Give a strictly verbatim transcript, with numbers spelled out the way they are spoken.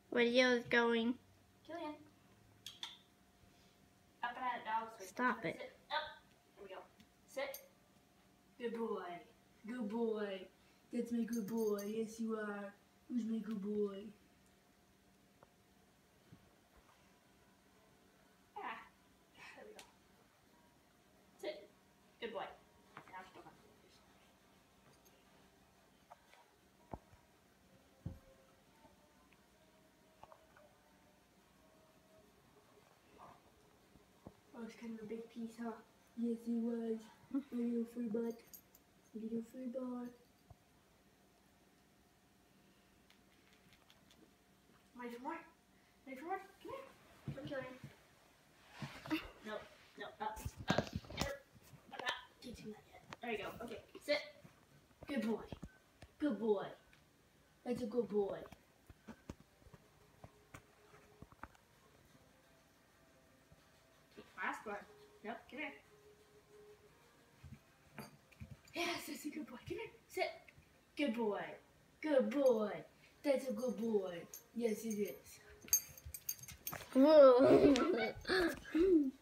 Video is going. Killian. Up and at dog. So Stop it. Sit. Up. Here we go. Sit. Good boy. Good boy. That's my good boy. Yes, you are. Who's my good boy? Ah. There we go. Sit. Good boy. Now still on. Oh, it's kind of a big piece, huh? Yes, it was. A little free butt. A little free butt. Ready for more? Ready for more? Come here. Come Killian. No, no, up, up, never. I'm not teaching that yet. There you go. Okay, sit. Good boy. Good boy. That's a good boy. Last one. Nope, come here. Yes, that's a good boy. Come here. Sit. Good boy. Good boy. That's a good boy. Yes, it is. Whoa.